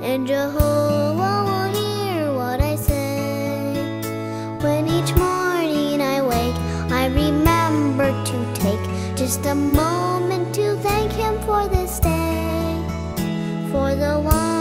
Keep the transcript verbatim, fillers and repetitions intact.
and Jehovah will hear what I say. When each morning I wake, I remember to take just a moment to thank Him for this day, for the one